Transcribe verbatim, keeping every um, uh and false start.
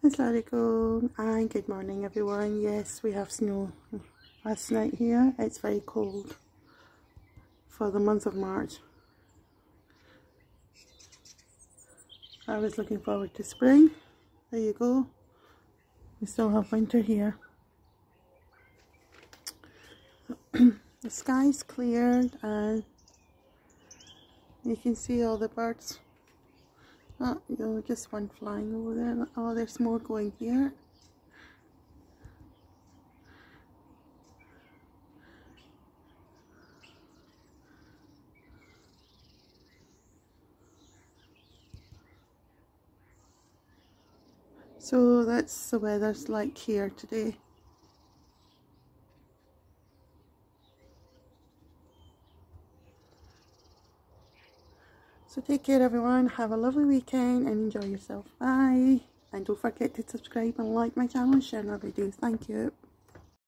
Let's let it go. And good morning everyone. Yes, we have snow last night here. It's very cold for the month of March. I was looking forward to spring. There you go. We still have winter here. The sky's cleared and you can see all the birds. Oh, you know, just one flying over there. Oh, there's more going here. So that's the weather's like here today. So take care everyone, have a lovely weekend and enjoy yourself. Bye. And don't forget to subscribe and like my channel and share my videos. Thank you.